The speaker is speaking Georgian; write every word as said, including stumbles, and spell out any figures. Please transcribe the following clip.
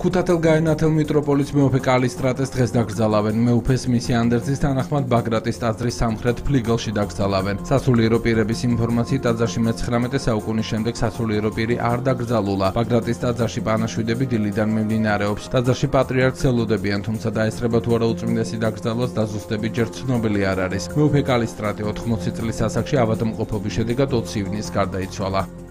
ხუთათელგაენათელ მიტროპოლის მეუფე კალისტრატეს დღეს დაკრძალავენ. მეუფეს მისი ანდერძის თანახმად ბაგრატის ტაძრის სამხრეთ ფლიგელში დაკრძალავენ. სასულიერო პირების ინფორმაციით ტაძარში მეცხრამეტე საუკუნის შემდეგ სასულიერო პირი არ დაკრძალულა. ბაგრატის ტაძარში პანაშვიდები დილიდან მიმდინარეობს. ტაძარში პატრიარქს ელოდებიან, თუმცა დაესწრება თუ არა უწმინდესი დაკრძალვას დაზუსტები ჯერ ცნობილი არ არის. მეუფე კალისტრატე ოთხმოცი წლის ასაკში ავადმყოფობის შედეგად ოცი ივნისს გარდაიცვალა.